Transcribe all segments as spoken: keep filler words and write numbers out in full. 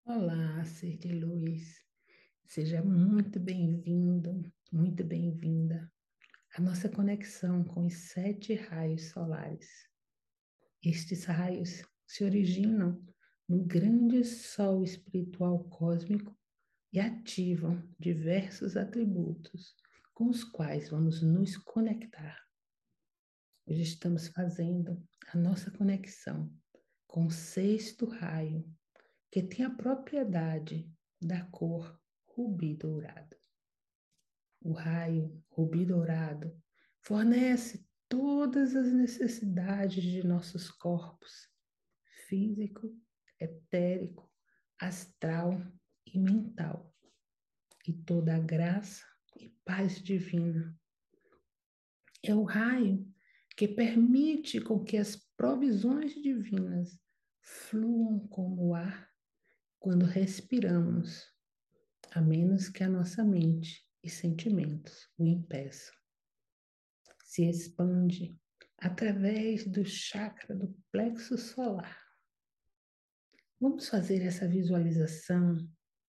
Olá, ser de luz. Seja muito bem-vindo, muito bem-vinda à nossa conexão com os sete raios solares. Estes raios se originam no grande sol espiritual cósmico e ativam diversos atributos com os quais vamos nos conectar. Hoje estamos fazendo a nossa conexão com o sexto raio, que tem a propriedade da cor rubi dourado. O raio rubi dourado fornece todas as necessidades de nossos corpos, físico, etérico, astral e mental, e toda a graça e paz divina. É o raio que permite com que as provisões divinas fluam como o ar quando respiramos, a menos que a nossa mente e sentimentos o impeçam. Se expande através do chakra do plexo solar. Vamos fazer essa visualização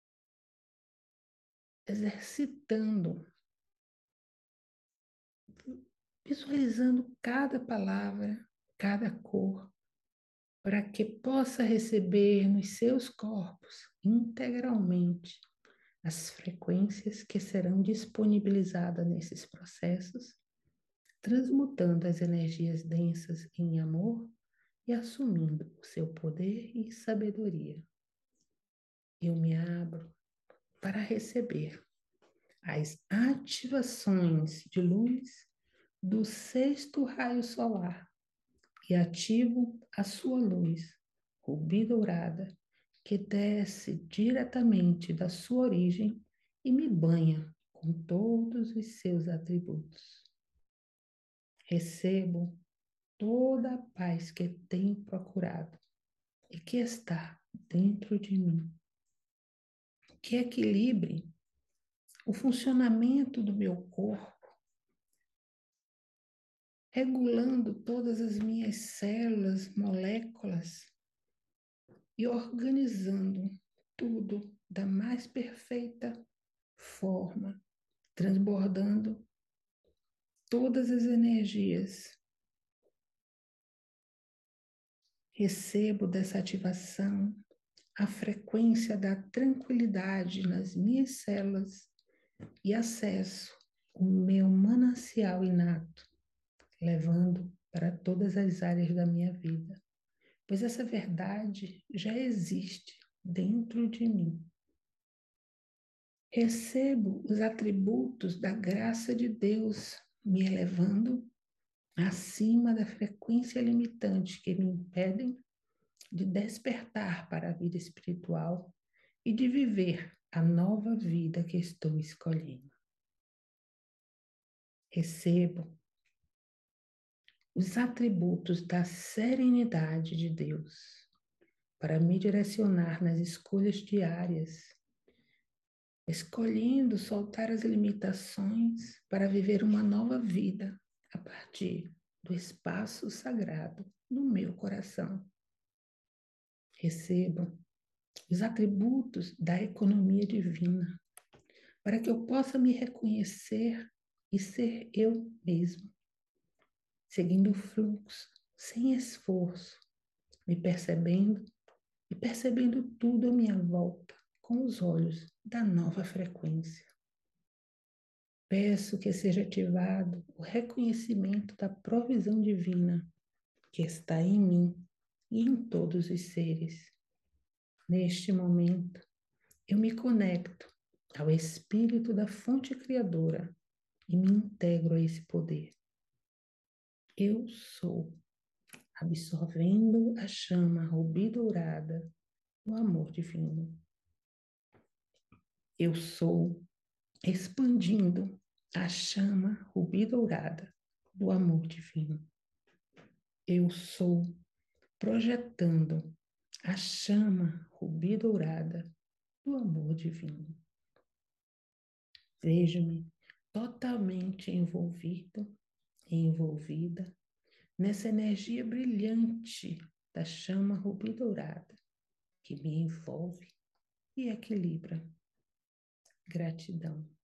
exercitando, visualizando cada palavra, cada cor, para que possa receber nos seus corpos integralmente as frequências que serão disponibilizadas nesses processos, transmutando as energias densas em amor e assumindo o seu poder e sabedoria. Eu me abro para receber as ativações de luz do sexto raio solar e ativo a sua luz, rubi dourada, que desce diretamente da sua origem e me banha com todos os seus atributos. Recebo toda a paz que tenho procurado e que está dentro de mim, que equilibre o funcionamento do meu corpo, regulando todas as minhas células, moléculas e organizando tudo da mais perfeita forma, transbordando todas as energias. Recebo dessa ativação a frequência da tranquilidade nas minhas células e acesso o meu manancial inato, levando para todas as áreas da minha vida, pois essa verdade já existe dentro de mim. Recebo os atributos da graça de Deus, me elevando acima da frequência limitante que me impedem de despertar para a vida espiritual e de viver a nova vida que estou escolhendo. Recebo os atributos da serenidade de Deus para me direcionar nas escolhas diárias, escolhendo soltar as limitações para viver uma nova vida a partir do espaço sagrado no meu coração. Recebo os atributos da economia divina para que eu possa me reconhecer e ser eu mesmo, seguindo o fluxo, sem esforço, me percebendo e percebendo tudo à minha volta com os olhos da nova frequência. Peço que seja ativado o reconhecimento da provisão divina que está em mim e em todos os seres. Neste momento, eu me conecto ao espírito da fonte criadora e me integro a esse poder. Eu sou, absorvendo a chama rubi dourada do amor divino. Eu sou, expandindo a chama rubi dourada do amor divino. Eu sou, projetando a chama rubi dourada do amor divino. Vejo-me totalmente envolvido e envolvida nessa energia brilhante da chama rubi dourada que me envolve e equilibra. Gratidão.